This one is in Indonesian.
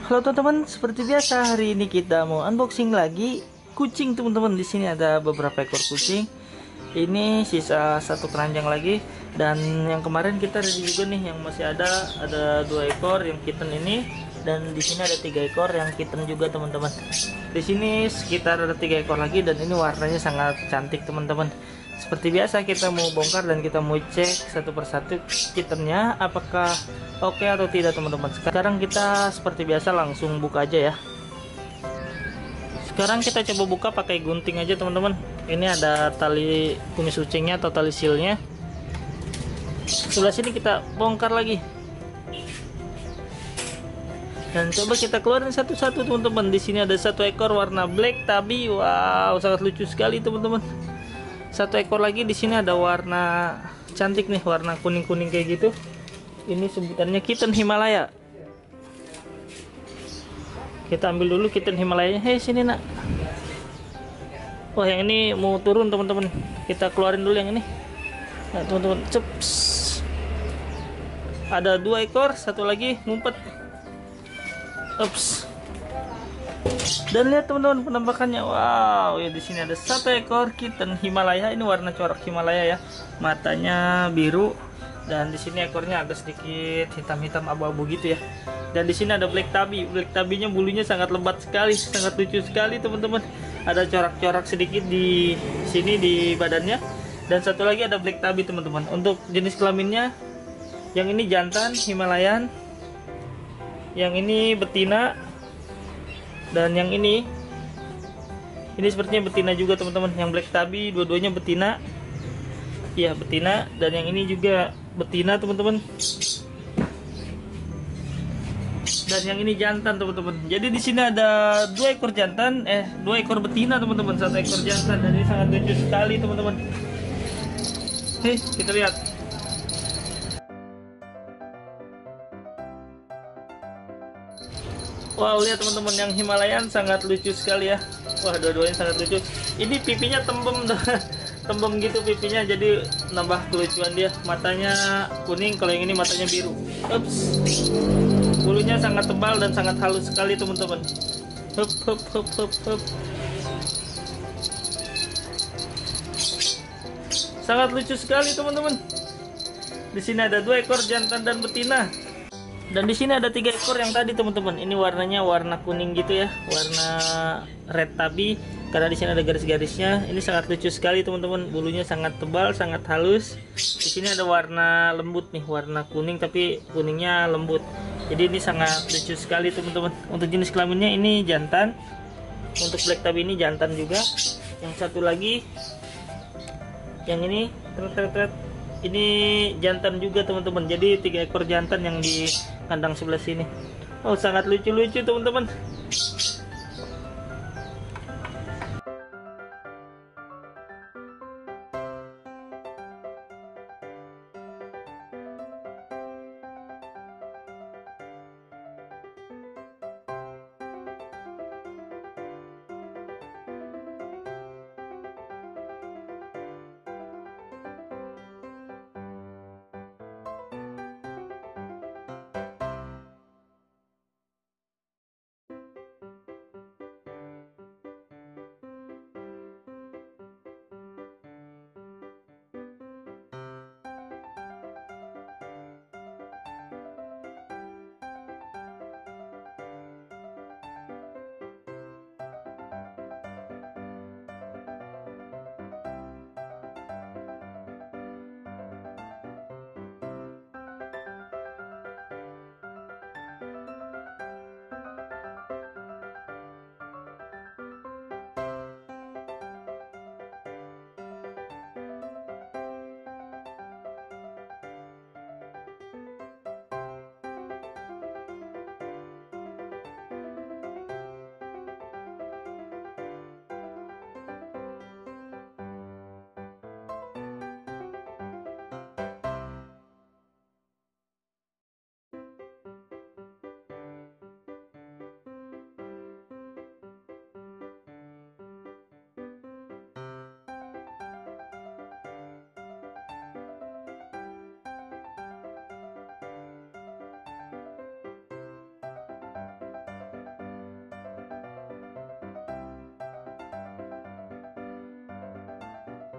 Halo teman-teman, seperti biasa hari ini kita mau unboxing lagi kucing teman-teman. Di sini ada beberapa ekor kucing. Ini sisa satu keranjang lagi, dan yang kemarin kita ready juga nih, yang masih ada 2 ekor yang kitten ini, dan di sini ada 3 ekor yang kitten juga teman-teman. Di sini sekitar ada 3 ekor lagi, dan ini warnanya sangat cantik teman-teman. Seperti biasa kita mau bongkar dan kita mau cek satu persatu kittennya apakah oke atau tidak teman-teman. Sekarang kita seperti biasa langsung buka aja ya. Sekarang kita coba buka pakai gunting aja teman-teman. Ini ada tali kumis kucingnya atau tali silnya. Sebelah sini kita bongkar lagi. Dan coba kita keluarin satu-satu teman-teman. Di sini ada 1 ekor warna black tabby. Wow, sangat lucu sekali teman-teman. 1 ekor lagi di sini ada warna cantik nih, warna kuning-kuning kayak gitu. Ini sebutannya kitten Himalaya. Kita ambil dulu kitten Himalaya. Hei sini nak. Wah yang ini mau turun teman-teman. Kita keluarin dulu yang ini. Nah teman-teman, ceps. Ada 2 ekor, satu lagi ngumpet. Ups. Dan lihat teman-teman penampakannya. Wow, ya di sini ada 1 ekor kitten Himalaya. Ini warna corak Himalaya ya. Matanya biru, dan di sini ekornya agak sedikit hitam-hitam abu-abu gitu ya. Dan di sini ada black tabby. Black tabby-nya bulunya sangat lebat sekali, sangat lucu sekali teman-teman. Ada corak-corak sedikit di sini di badannya. Dan satu lagi ada black tabby teman-teman. Untuk jenis kelaminnya, yang ini jantan Himalayan, yang ini betina, dan yang ini sepertinya betina juga teman-teman. Yang black tabby dua-duanya betina. Iya betina, dan yang ini juga betina teman-teman. Dan yang ini jantan teman-teman. Jadi di sini ada 2 ekor jantan, 2 ekor betina teman-teman, 1 ekor jantan, dan ini sangat lucu sekali teman-teman. Hei, kita lihat. Wow, lihat teman-teman, yang Himalayan sangat lucu sekali ya. Wah, dua-duanya sangat lucu. Ini pipinya tembem tembem gitu pipinya, jadi nambah kelucuan dia. Matanya kuning, kalau yang ini matanya biru. Ups. Bulunya sangat tebal dan sangat halus sekali teman-teman. Hup hup hup hup hup. Sangat lucu sekali teman-teman. Di sini ada 2 ekor jantan dan betina. Dan di sini ada 3 ekor yang tadi teman-teman. Ini warnanya warna kuning gitu ya, warna red tabby. Karena di sini ada garis-garisnya. Ini sangat lucu sekali teman-teman. Bulunya sangat tebal, sangat halus. Di sini ada warna lembut nih, warna kuning tapi kuningnya lembut. Jadi ini sangat lucu sekali teman-teman. Untuk jenis kelaminnya ini jantan. Untuk black tabby ini jantan juga. Yang satu lagi, yang ini ini jantan juga teman-teman. Jadi 3 ekor jantan yang di kandang sebelah sini. Oh sangat lucu-lucu teman-teman.